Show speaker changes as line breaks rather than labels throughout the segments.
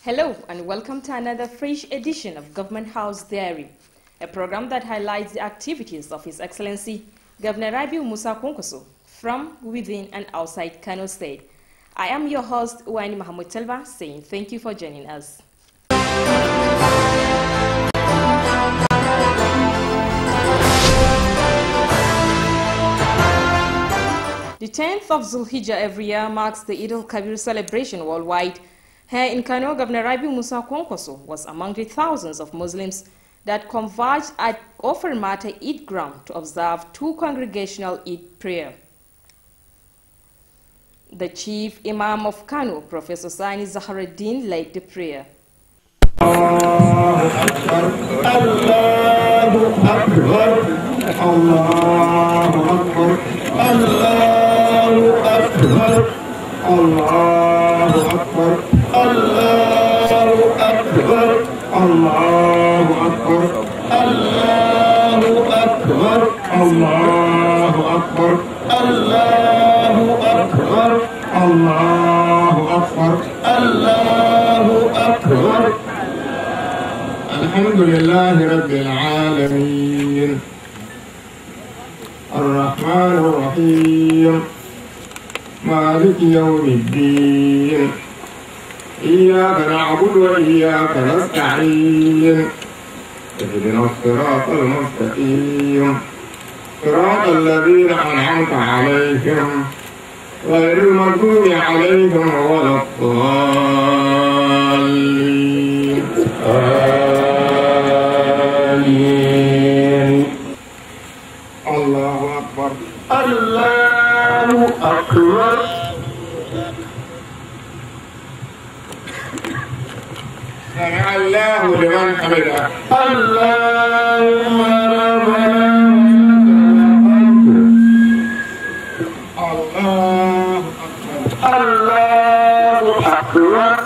Hello and welcome to another fresh edition of Government House Diary, a program that highlights the activities of His Excellency Governor Rabi'u Musa Kwankwaso from within and outside Kano State. I am your host, Uwani Mahmoud Telba, saying thank you for joining us. The 10th of Zulhijjah every year marks the Eid al-Kabir celebration worldwide. Here in Kano, Governor Rabi'u Musa Kwankwaso was among the thousands of Muslims that converged at Offer Mata Eid ground to observe two congregational Eid prayer. The Chief Imam of Kano, Professor Sani Zaharuddin, led the prayer. Allahu Akbar, Allahu Akbar, Allahu Akbar, Allahu Akbar, Allahu Akbar, Allahu Akbar, Allahu Akbar, Allahu Akbar, Allahu Akbar, Allahu Akbar, Allahu Akbar, Allahu Akbar. Alhamdulillahi Rabbil Alameen, Ar-Rahman Ar-Rahim, Malik Yawmiddin, Iyyaka na'budu wa iyyaka nasta'in, Ihdina as-sirata al-mustaqim, sirata alladhina an'amta 'alayhim, ghayril maghdubi 'alayhim waladdallin. Amin. Allahu Akbar, Allahu Akbar. سمع الله لمن حمده. اللهم ربنا الله أكبر، الله أكبر.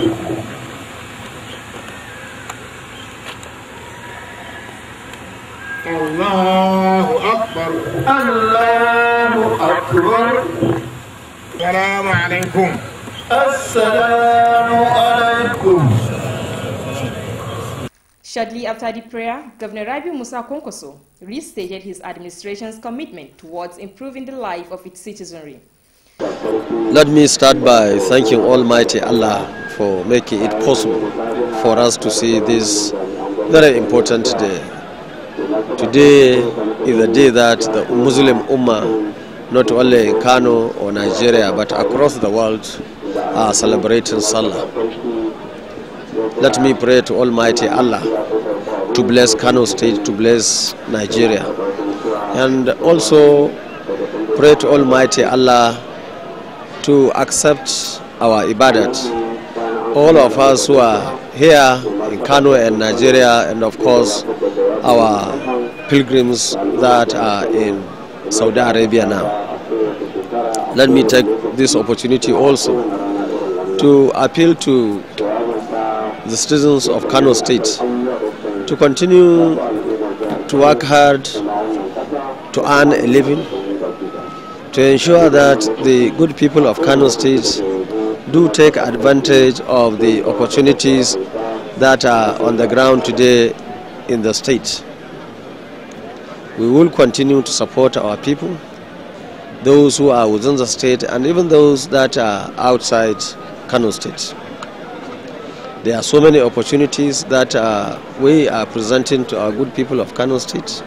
الله أكبر، الله أكبر. السلام عليكم. السلام عليكم. Shortly after the prayer, Governor Rabi'u Musa Kwankwaso restated his administration's commitment towards improving the life of its citizenry.
Let me start by thanking Almighty Allah for making it possible for us to see this very important day. Today is a day that the Muslim Ummah, not only in Kano or Nigeria, but across the world, are celebrating Salah. Let me pray to Almighty Allah to bless Kano State, to bless Nigeria, and also pray to Almighty Allah to accept our ibadat. All of us who are here in Kano and Nigeria, and of course our pilgrims that are in Saudi Arabia now. Let me take this opportunity also to appeal to the citizens of Kano State to continue to work hard to earn a living, to ensure that the good people of Kano State do take advantage of the opportunities that are on the ground today in the state. We will continue to support our people, those who are within the state and even those that are outside Kano State. There are so many opportunities that we are presenting to our good people of Kano State,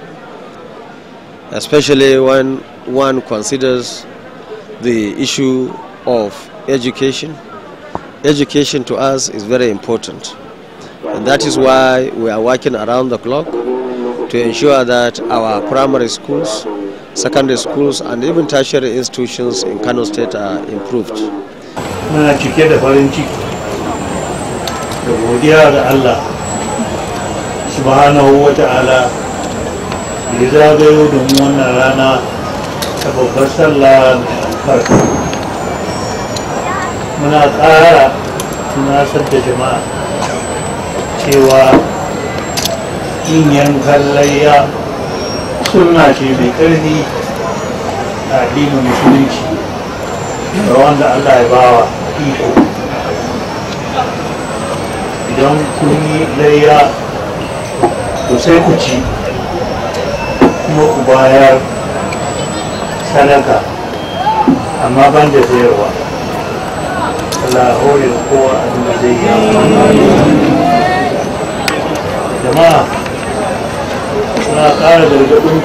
especially when one considers the issue of education. Education to us is very important, and that is why we are working around the clock to ensure that our primary schools, secondary schools, and even tertiary institutions in Kano State are improved.
Muna cike da farin ciki da godiya ga Allah subhanahu wa ta'ala da ya zagayo da mu wannan rana ta babbar sallah mai albarka. Muna ƙara tunasar da jama'a cewa yin yankan layya sunna ce mai ƙarfi a addinin musulunci da wanda Allah ya bawa iko idan kun yi layya to sai ku ci kuma ku bayar sadaka amma ban da sayarwa. Allah hore kowa abin da zai yi amfani. Jama'a suna ƙara gargaɗin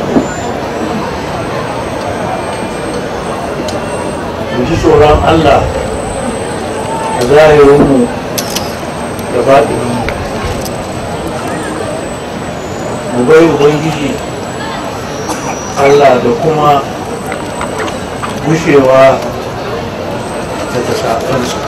mu ji tsoron Allah a zahirinmu da baɗininmu, mu bai Ubangiji Allah da kuma gushewa daga saƙonsa.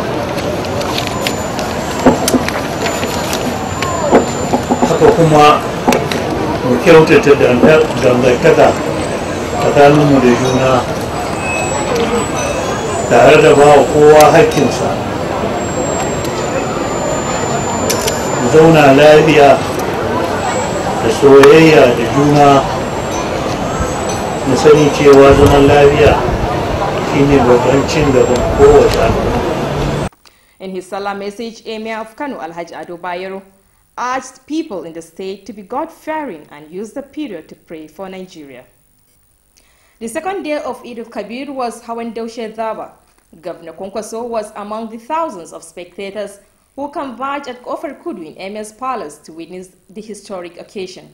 Haka kuma mu kyautata dangantaka tsakaninmu da juna tare da ba wa kowa haƙƙinsa. Mu zauna lafiya da soyayya da juna, mu sani cewa zaman lafiya shine babban cin gaban kowace al'umma.
In his Salah message, Emir of Kano, Alhaji Ado Bayero, urged people in the state to be God-fearing and use the period to pray for Nigeria. The second day of Eid al-Kabir was Hawan Daushe Dhaba. Governor Kwankwaso was among the thousands of spectators who converged at Kofar Kudu in Emir's palace to witness the historic occasion.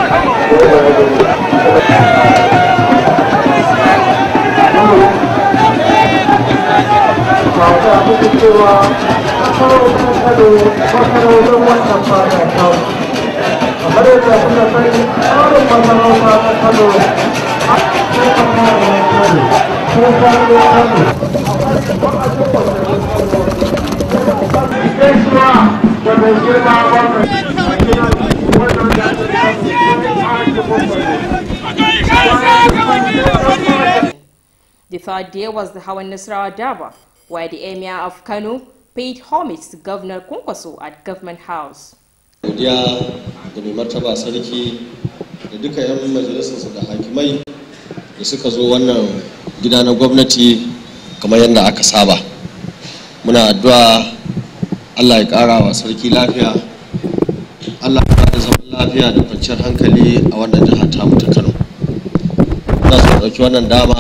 The third day was the Hawan Nasrawa Daba, where the Emir of Kano paid homage to Governor Kwankwaso at Government House.
Godiya da mai martaba sarki da duka 'yan majalisarsa da hakimai da suka zo wannan gida na gwamnati kamar yadda aka saba. Muna addu'a Allah ya ƙara wa sarki lafiya, Allah ya bada zaman lafiya da kwanciyar hankali a wannan jihar tamu ta Kano. Muna so ɗauki wannan dama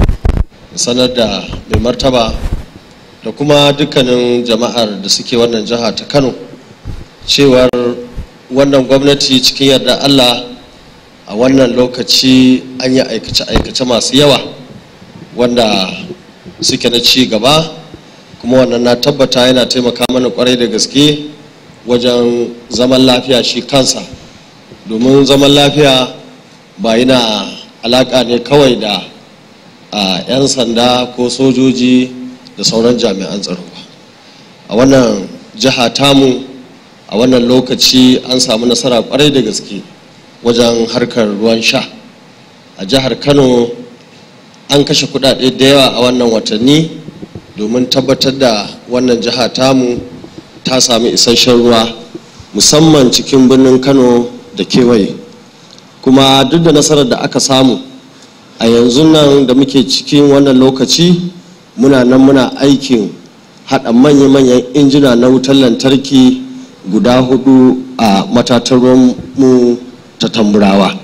sanar da mai martaba da kuma dukkanin jama'ar da suke wannan jiha ta Kano cewar wannan gwamnati cikin yarda Allah a wannan lokaci an yi aikace-aikace masu yawa wanda suke na ci gaba, kuma wannan na tabbata yana taimaka mana kwarai da gaske wajen zaman lafiya shi kansa, domin zaman lafiya ba yana alaka ne kawai da 'yan sanda ko sojoji da sauran jami'an tsaro ba. A wannan jiha tamu a wannan lokaci an samu nasara kwarai da gaske wajen harkar ruwan sha. A jihar Kano an kashe kudade da yawa a wannan watanni domin tabbatar da wannan jiha tamu ta sami isasshen ruwa, musamman cikin birnin Kano da kewaye. Kuma duk da nasarar da aka samu a yanzu nan da muke cikin wannan lokaci, muna nan muna aikin haɗa manya-manyan injina na wutar lantarki guda 4 a matatar mu ta Tamburawa.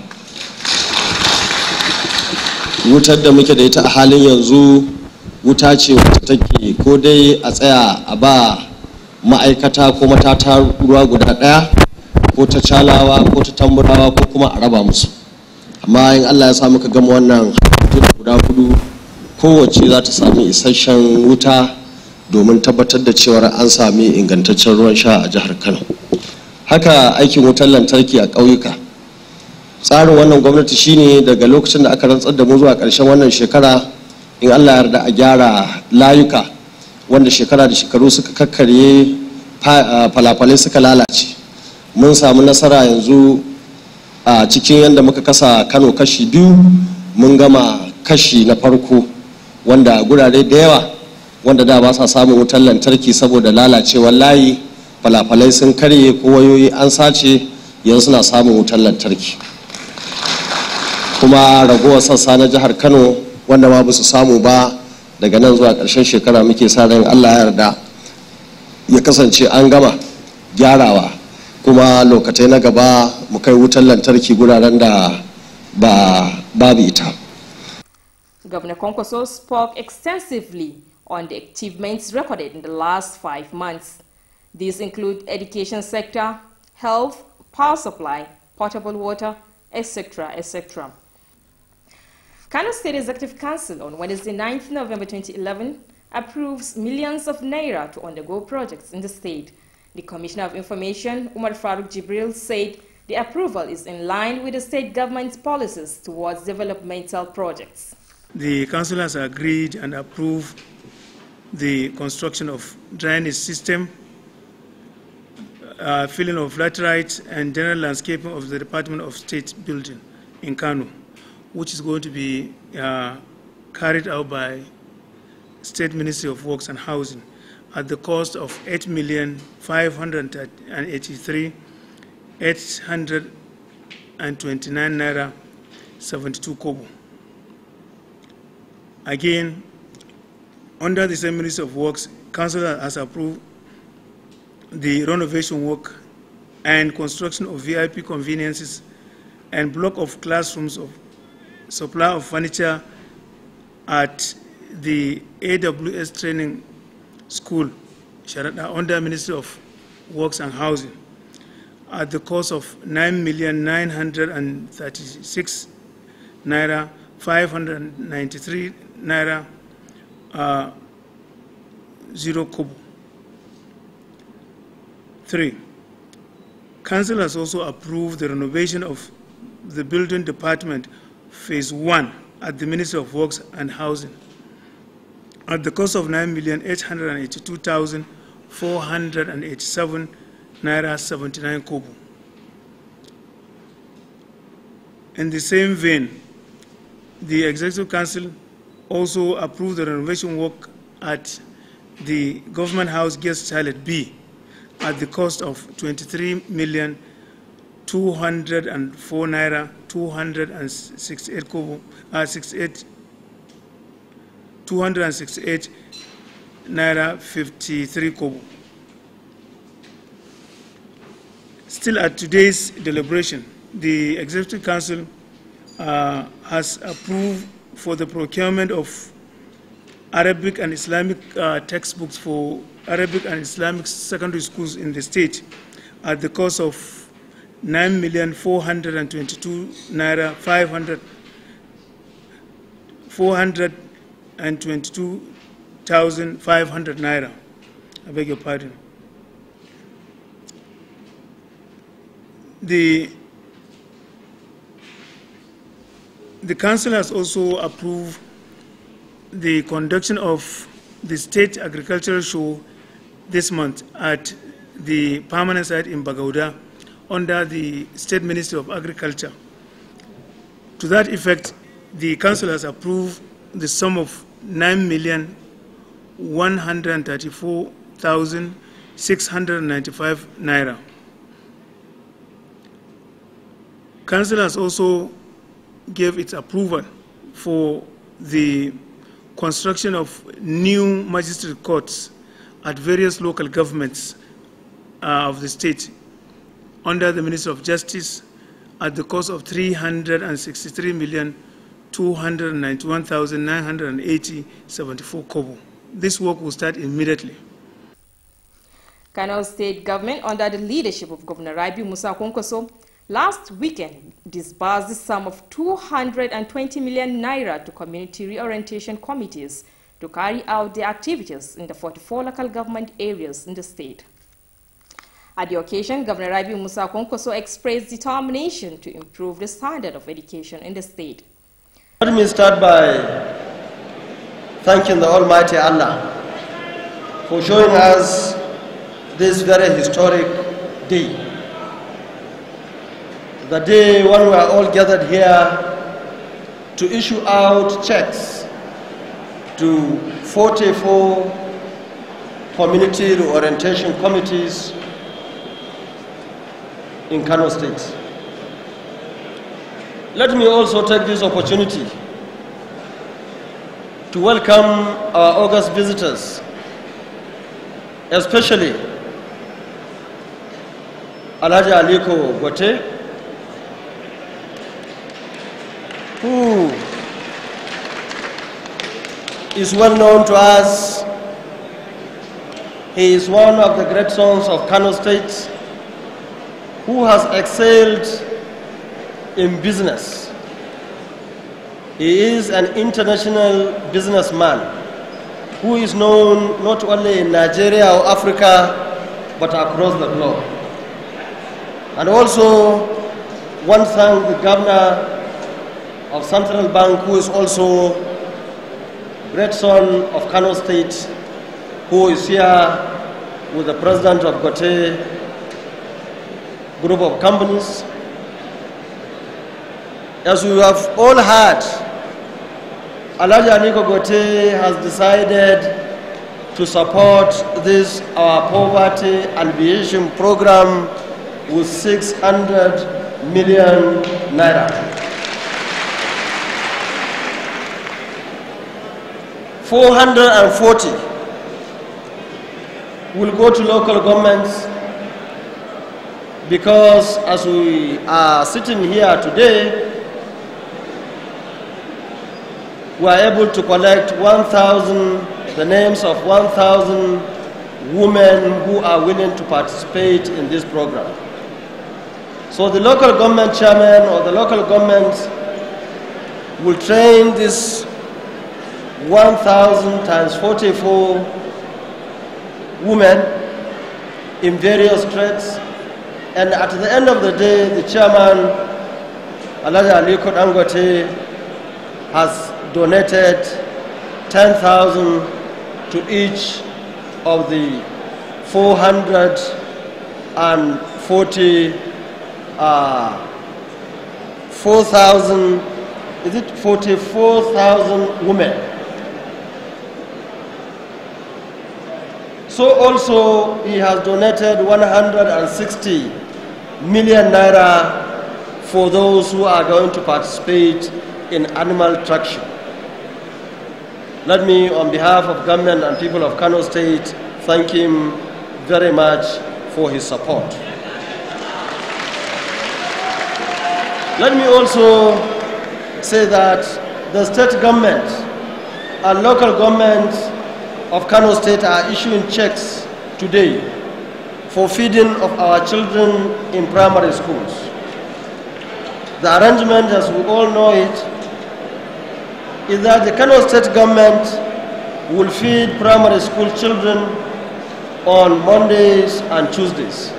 Wutar da muke da ita a halin yanzu wuta ce wacce take ko dai a tsaya a ba ma'aikata ko matata ruwa guda ɗaya, ko ta Calawa ko ta Tamburawa, ko kuma a raba musu. Amma in Allah ya sa muka gama wannan guda 4, kowace za ta sami isasshen wuta domin tabbatar da cewar an sami ingantaccen ruwan sha a jihar Kano. Haka aikin wutar lantarki a ƙauyuka. Tsarin wannan gwamnati shine daga lokacin da aka rantsar da mu zuwa ƙarshen wannan shekara, in Allah ya yarda a gyara layuka wanda shekara da shekaru suka kakkarye, falafalai suka lalace. Mun samu nasara yanzu a cikin yadda muka kasa Kano kashi 2, mun gama kashi na farko, wanda gurare da yawa wanda da ba sa samun wutar lantarki saboda lalacewar layi, falafalai sun karye ko wayoyi an sace, yanzu suna samun wutar lantarki. Kuma ragowar sassa na jihar Kano wanda ma ba su samu ba, daga nan zuwa ƙarshen shekara muke sa ran Allah ya yarda ya kasance an gama. gyarawa kuma lokacin na gaba mu kai wutar lantarki guraren da babu ita.
Governor Kwankwaso spoke extensively on the achievements recorded in the last 5 months. These include education sector, health, power supply, potable water, etc., etc. Kano State Executive Council on Wednesday, 9th November 2011, approves millions of naira to undergo projects in the state. The Commissioner of Information, Umar Farouk Jibril, said the approval is in line with the state government's policies towards developmental projects.
The council has agreed and approved the construction of drainage system, filling of laterite and general landscaping of the Department of State building in Kano, which is going to be carried out by State Ministry of Works and Housing at the cost of 8,583,829 naira 72 kobo. Again, under the same Ministry of Works, Council has approved the renovation work and construction of VIP conveniences and block of classrooms of supply of furniture at the AWS training school Sharada under Ministry of Works and Housing at the cost of 9,936 naira 593 naira 0 kobo. 3. Council has also approved the renovation of the building department phase 1 at the Ministry of Works and Housing at the cost of 9,882,487 naira 79 kobo. In the same vein, the Executive Council also approved the renovation work at the Government House Guest Chalet B at the cost of 23,204 naira 268 kobo, 268 naira 53 kobo. Still at today's deliberation, the Executive Council has approved for the procurement of Arabic and Islamic textbooks for Arabic and Islamic secondary schools in the state at the cost of 9,422 naira 422,500 naira. I beg your pardon. The council has also approved the conduction of the state agricultural show this month at the permanent site in Bagauda under the State Ministry of Agriculture. To that effect, the council has approved the sum of 9,134,695 naira. Council has also gave its approval for the construction of new magistrate courts at various local governments of the state under the Ministry of Justice at the cost of 363,291,980.74 kobo. This work will start immediately.
Kano State government, under the leadership of Governor Rabi'u Musa Kwankwaso, last weekend disbursed the sum of 220 million naira to community reorientation committees to carry out their activities in the 44 local government areas in the state. At the occasion, Governor Rabi'u Musa Kwankwaso expressed determination to improve the standard of education in the state.
Let me start by thanking the Almighty Allah for showing us this very historic day. The day when we are all gathered here to issue out checks to 44 community reorientation committees in Kano State. Let me also take this opportunity to welcome our August visitors, especially Alhaji Aliko Gote, who is well known to us. He is one of the great sons of Kano State who has excelled in business. He is an international businessman who is known not only in Nigeria or Africa, but across the globe. And also, one thank the governor of Central Bank, who is also great son of Kano State, who is here with the president of Gote Group of Companies. As we have all heard, Alhaji Aliko Gote has decided to support this our poverty alleviation program with 600 million naira. 440 will go to local governments, because as we are sitting here today, we are able to collect 1,000, the names of 1,000 women who are willing to participate in this program. So the local government chairman or the local government will train this 1,000 times 44 women in various trades, and at the end of the day, the chairman, Alhaji Aliko Dangote, has donated 10,000 to each of the 44,000 women. So also he has donated 160 million naira for those who are going to participate in animal traction. Let me, on behalf of government and people of Kano State, thank him very much for his support. Let me also say that the state government and local government of Kano State are issuing checks today for feeding of our children in primary schools. The arrangement, as we all know it, is that the Kano State government will feed primary school children on Mondays and Tuesdays.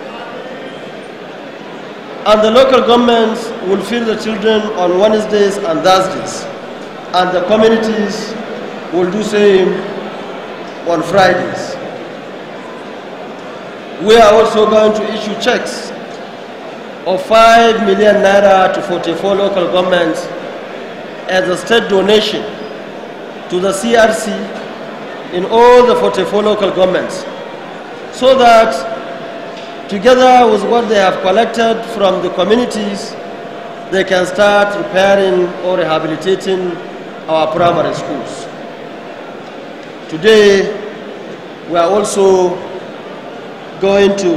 And the local governments will feed the children on Wednesdays and Thursdays. And the communities will do same on Fridays. We are also going to issue checks of 5 million naira to 44 local governments as a state donation to the CRC in all the 44 local governments, so that together with what they have collected from the communities, they can start repairing or rehabilitating our primary schools. Today, we are also going to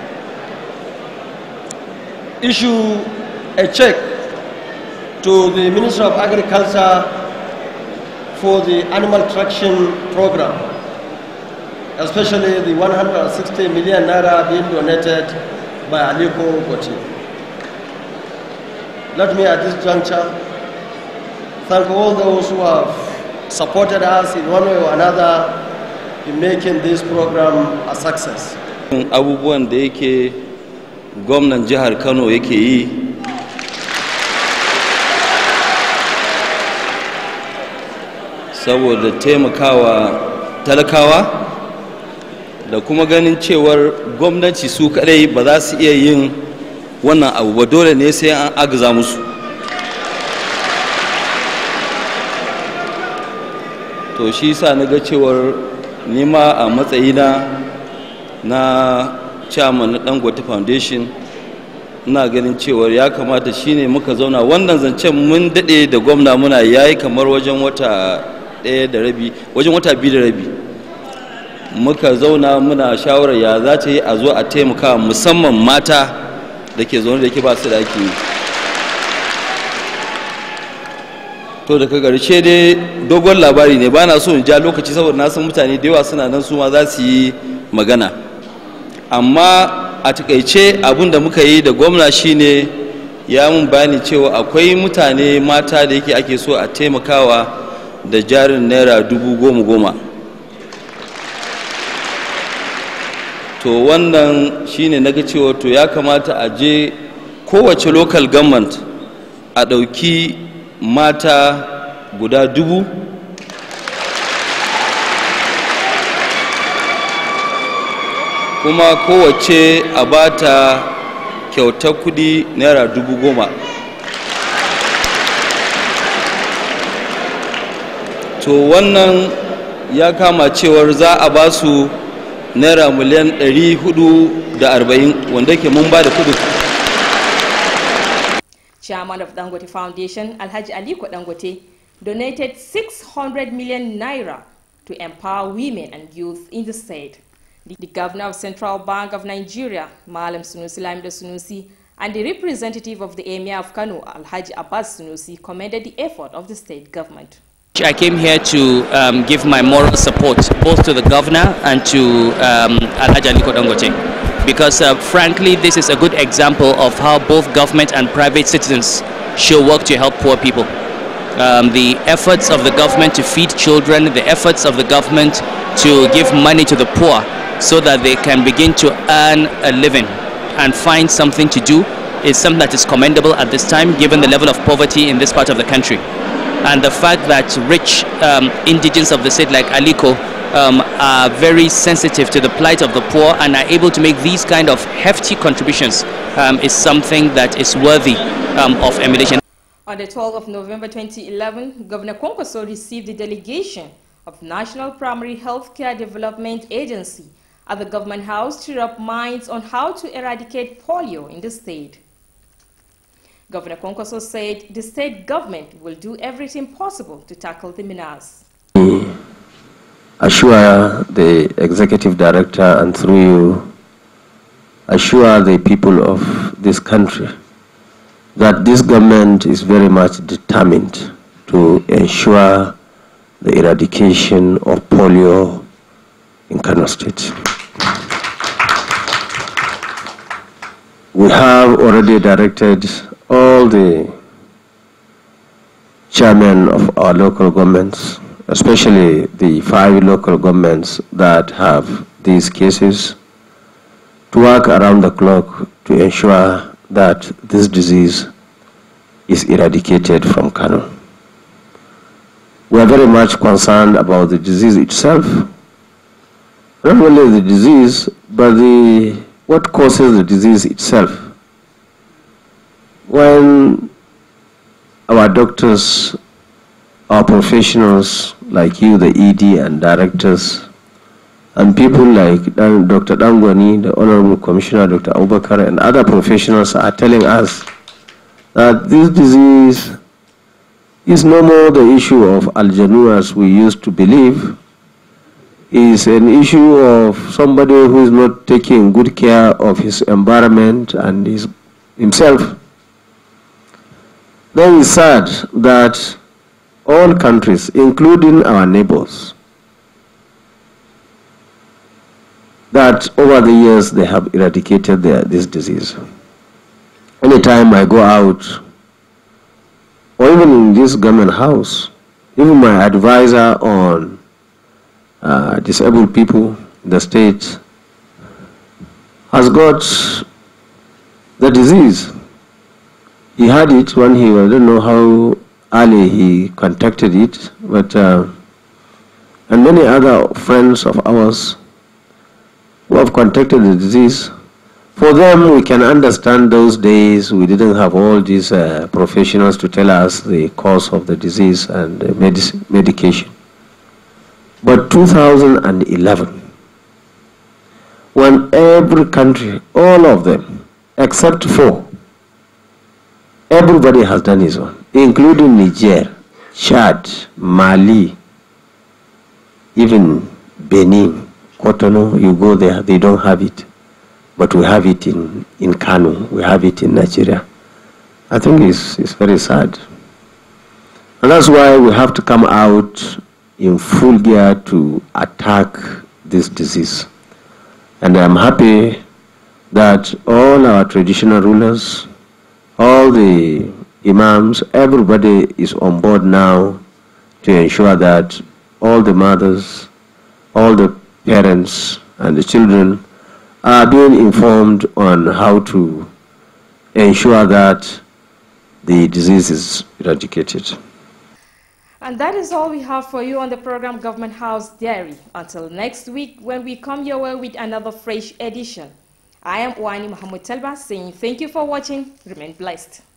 issue a check to the Ministry of Agriculture for the animal traction program, especially the 160 million naira being donated by Aliko Gote. Let me at this juncture thank all those who have supported us in one way or another in making this program a success.
Abubuwan da yake gwamnan jihar Kano yake yi saboda taimakawa talakawa da kuma ganin cewar gwamnati su kadai ba za su iya yin wannan abu ba, dole ne sai an agaza musu. To shi sa na ga cewar nima a matsayina na chairman na Dangote Foundation ina ganin cewar ya kamata shine muka zauna wannan zancen mun dade da gwamna muna yayi kamar wajen wata 1 da rabi, wajen wata 2 da rabi, muka zauna muna shawarar ya za ta yi a zo a taimaka musamman mata da ke zaune da ke ba su da ake yi. To daga ƙarshe dai dogon labari ne, ba na so in ja lokaci saboda na san mutane da yawa suna nan su ma za su yi magana, amma a takaice abin da muka yi da gwamna shine ya mun bayani cewa akwai mutane mata da yake ake so a taimakawa da jarin naira 10,000. To wannan shine naga cewa to ya kamata a je kowace local government a ɗauki mata guda 1000 kuma kowace a bata kyautar kudi naira 10,000. To wannan ya kama cewar za a ba su naira miliyan 440 wanda ke mun ba da kudin.
Chairman of Dangote Foundation, Alhaji Aliko Dangote, donated 600 million naira to empower women and youth in the state. The governor of Central Bank of Nigeria, Malam Sunusi Lamido Sunusi, and the representative of the Emir of Kano, Alhaji Abbas Sunusi, commended the effort of the state government.
I came here to give my moral support both to the governor and to Alhaji Aliko Dangote, because frankly this is a good example of how both government and private citizens should work to help poor people. The efforts of the government to feed children, the efforts of the government to give money to the poor so that they can begin to earn a living and find something to do is something that is commendable at this time, given the level of poverty in this part of the country. And the fact that rich indigents of the state like Aliko are very sensitive to the plight of the poor and are able to make these kind of hefty contributions is something that is worthy of emulation.
On the 12th of November 2011, Governor Kwankwaso received the delegation of National Primary Healthcare Development Agency at the Government House to rub minds on how to eradicate polio in the state. Governor Kwankwaso said the state government will do everything possible to tackle the menace.
Assure the executive director and through you, assure the people of this country that this government is very much determined to ensure the eradication of polio in Kano State. We have already directed all the chairmen of our local governments, especially the 5 local governments that have these cases, to work around the clock to ensure that this disease is eradicated from Kano. We are very much concerned about the disease itself, not only the disease, but what causes the disease itself. When our doctors, our professionals like you, the ED and directors, and people like Dr. Dangwani, the Honorable Commissioner, Dr. Abubakar, and other professionals are telling us that this disease is no more the issue of Aljanu as we used to believe. Is an issue of somebody who is not taking good care of his environment and himself. Then it's sad that all countries, including our neighbors, that over the years they have eradicated this disease. Anytime I go out, or even in this government house, even my advisor on disabled people in the state has got the disease. He had it when I don't know how early he contacted it, but and many other friends of ours who have contacted the disease. For them, we can understand those days we didn't have all these professionals to tell us the cause of the disease and the medication. But 2011, when every country, all of them, except 4, everybody has done his own, including Niger, Chad, Mali, even Benin,
Kotono, you go there, they don't have it. But we have it in Kano, we have it in Nigeria. I think it's very sad. And that's why we have to come out in full gear to attack this disease. And I'm happy that all our traditional rulers, all the imams, everybody is on board now to ensure that all the mothers, all the parents and the children are being informed on how to ensure that the disease is eradicated.
And that is all we have for you on the program Government House Diary. Until next week when we come your way with another fresh edition. I am Wani Muhammad Talba saying thank you for watching. Remain blessed.